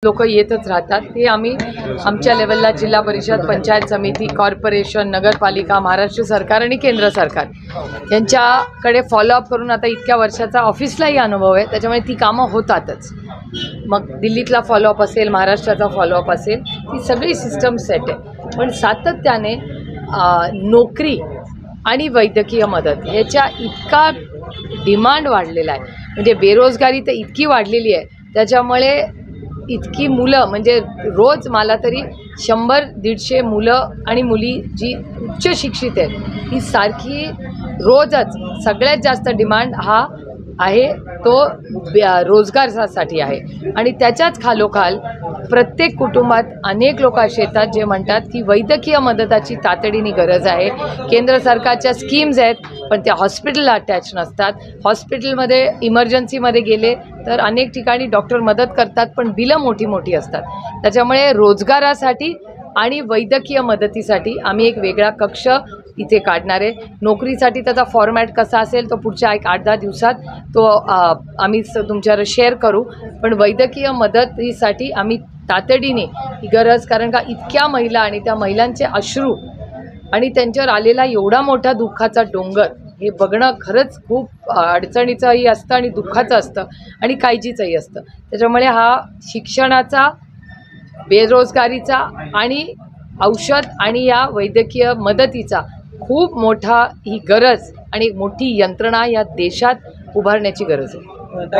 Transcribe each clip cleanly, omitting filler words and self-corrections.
लोक येतच राहतात। ते आम्ही आमच्या लेवलला जिल्हा परिषद, पंचायत समिती, कॉर्पोरेशन, नगरपालिका, महाराष्ट्र सरकार आणि केंद्र सरकार यांच्याकडे फॉलोअप करून आता इतक्या वर्षाचा ऑफिसलाही अनुभव आहे, त्याच्यामुळे ती कामं होतातच। मग दिल्लीतला फॉलोअप असेल, महाराष्ट्राचा फॉलोअप असेल, ती सगळी सिस्टम सेट आहे। पण सातत्याने नोकरी आणि वैद्यकीय मदत ह्याच्या इतका डिमांड वाढलेला आहे, म्हणजे बेरोजगारी तर इतकी वाढलेली आहे, त्याच्यामुळे इतकी मुलं, म्हणजे रोज मला तरी 100-150 मुलं आणि मुली जी उच्च शिक्षित आहेत ही सारखी रोजच सगळ्यात जास्त डिमांड हा आहे तो रोजगारासाठी आहे। आणि त्याच्याच खालोखाल प्रत्येक कुटुंबात अनेक लोक असे येतात जे म्हणतात की वैद्यकीय मदताची तातडीने गरज आहे। केंद्र सरकारच्या स्कीम्स आहेत पण त्या हॉस्पिटलला अटॅच नसतात। हॉस्पिटलमध्ये इमर्जन्सीमध्ये गेले तर अनेक ठिकाणी डॉक्टर मदत करतात पण बिलं मोठी मोठी असतात। त्याच्यामुळे रोजगारासाठी आणि वैद्यकीय मदतीसाठी आम्ही एक वेगळा कक्ष इथे काढणार आहे। नोकरीसाठी त्याचा फॉर्मॅट कसा असेल तो पुढच्या 1-8-10 दिवसात तो आम्ही तुमच्यावर शेअर करू। पण वैद्यकीय मदतीसाठी आम्ही तातडीने ही गरज, कारण का इतक्या महिला आणि त्या महिलांचे अश्रू आणि त्यांच्यावर आलेला एवढा मोठा दुःखाचा डोंगर हे बघणं खरंच खूप अडचणीचंही असतं आणि दुःखाचं असतं आणि काळजीचंही असतं। त्याच्यामुळे हा शिक्षणाचा, बेरोजगारीचा आणि औषध आणि या वैद्यकीय मदतीचा खूप मोठा ही गरज आणि मोठी यंत्रणा या देशात उभारण्याची गरज आहे।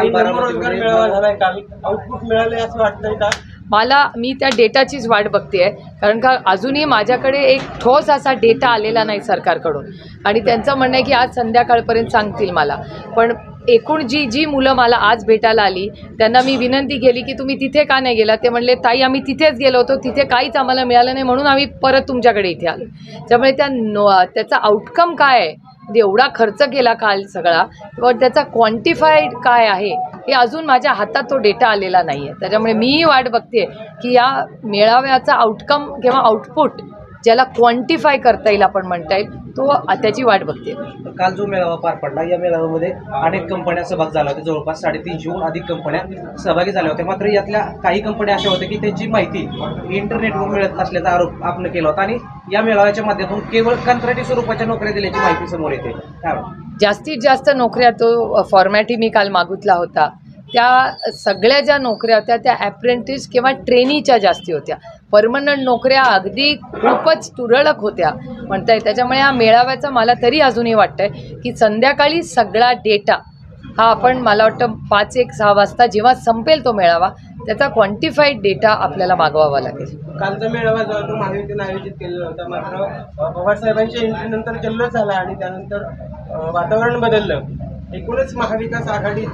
मी त्या डेटाचीच वाट बघते आहे, कारण का अजूनही माझ्याकडे एक ठोस असा डेटा आलेला नाही सरकारकडून आणि त्यांचं म्हणणं आहे की आज संध्याकाळपर्यंत सांगतील मला। पण एकूण जी मुलं मला आज भेटायला आली त्यांना मी विनंती केली की तुम्ही तिथे का नाही गेला, ते म्हणले ताई आम्ही तिथेच गेलो होतो, तिथे काहीच आम्हाला मिळालं नाही म्हणून आम्ही परत तुमच्याकडे इथे आलो। त्यामुळे त्याचा आउटकम काय आहे, एवढा खर्च केला काल सगळा, पण त्याचा क्वांटिफाईड काय आहे हे अजून माझ्या हातात तो डेटा आलेला नाही आहे। त्याच्यामुळे मीही वाट बघते की या मेळाव्याचा आउटकम किंवा आउटपुट ज्याला क्वांटिफाय करता येईल, आपण म्हणता येईल, तो त्याची वाट बघते। काल जो मेळावा पार पडला या मेळाव्यामध्ये अनेक कंपन्या सहभाग झाला होत्या, जवळपास 350हून अधिक कंपन्या सहभागी झाल्या होत्या। मात्र यातल्या काही कंपन्या अशा होत्या की त्यांची माहिती इंटरनेटवर मिळत नसल्याचा आरोप आपण केला होता आणि या मेळाव्याच्या माध्यमातून केवळ कंत्राटी स्वरूपाच्या नोकऱ्या दिल्याची माहिती समोर येते। जास्तीत जास्त नोकऱ्या तो फॉर्मॅटही मी काल मागितला होता, त्या सगळ्या ज्या नोकऱ्या होत्या त्या ॲप्रेंटिस किंवा ट्रेनीच्या जास्ती होत्या। परमनंट नोकऱ्या अगदी खूपच तुरळक होत्या म्हणता येईल। त्याच्यामुळे या मेळाव्याचं मला तरी अजूनही वाटतं आहे की संध्याकाळी सगळा डेटा हा आपण, मला वाटतं 5-6 वाजता जेव्हा संपेल तो मेळावा, त्याचा क्वांटिफाईड डेटा आपल्याला मागवावा लागेल। कालचा मेळावा जो तो महायुतीने आयोजित केलेला होता, मात्र पवारसाहेबांच्या एंट्रीनंतर जल्लोष झाला आणि त्यानंतर वातावरण बदललं। एकूणच महाविकास आघाडी,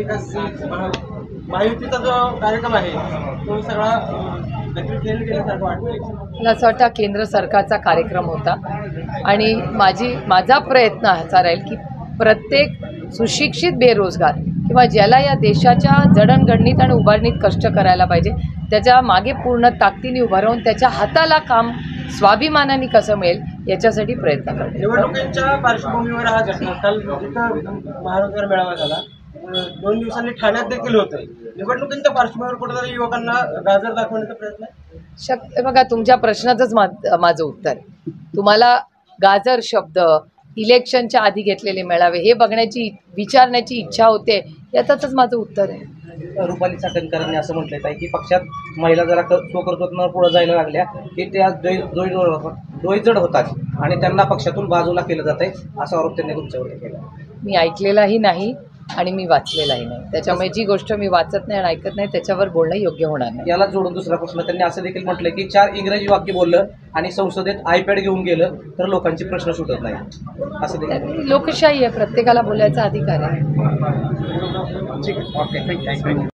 महायुतीचा जो कार्यक्रम आहे तो सगळा केल्यासारखं वाटतं। मला असं वाटतं केंद्र सरकारचा कार्यक्रम होता आणि माझा प्रयत्न असा राहील की प्रत्येक सुशिक्षित बेरोजगार किंवा ज्याला या देशाच्या जडणघडणीत आणि उभारणीत कष्ट करायला पाहिजे त्याच्या मागे पूर्ण ताकदीने उभं राहून त्याच्या हाताला काम स्वाभिमानाने कसं मिळेल याच्यासाठी प्रयत्न करतो। निवडणुकीच्या पार्श्वभूमीवर हा काल जिथं महारोजगार मेळावा झाला, 2 दिवसांनी ठाण्यात देखील होतंय। निवडणुकीच्या पार्श्वभूमीवर कुठेतरी युवकांना गाजर दाखवण्याचा प्रयत्न आहे। बघा, तुमच्या प्रश्नाचंच माझं उत्तर आहे। तुम्हाला गाजर शब्द, इलेक्शनच्या आधी घेतलेले मेळावे हे बघण्याची, विचारण्याची इच्छा होते, याचंच माझं उत्तर आहे। रुपाली चाकणकरांनी असं म्हटलं आहे की पक्षात महिला जरा स्वकर्तृत्वानं पुढे जायला लागल्या की त्या डोईजड होतात आणि त्यांना पक्षातून बाजूला केलं जात आहे, असा आरोप त्यांनी तुमच्यावर केला। मी ऐकलेलाही नाही आणि मी वाचलेलाही नाही, त्याच्यामुळे जी गोष्ट मी वाचत नाही आणि ऐकत नाही त्याच्यावर बोलणं योग्य होणार नाही। याला जोडून दुसरा प्रश्न, त्यांनी असं देखील म्हटलं की 4 इंग्रजी वाक्य बोललं आणि संसदेत आयपॅड घेऊन गेलं तर लोकांची प्रश्न सुटत नाही, असं देखील। लोकशाही आहे, प्रत्येकाला बोलायचा अधिकार आहे। ठीक आहे, ओके, थँक्यू।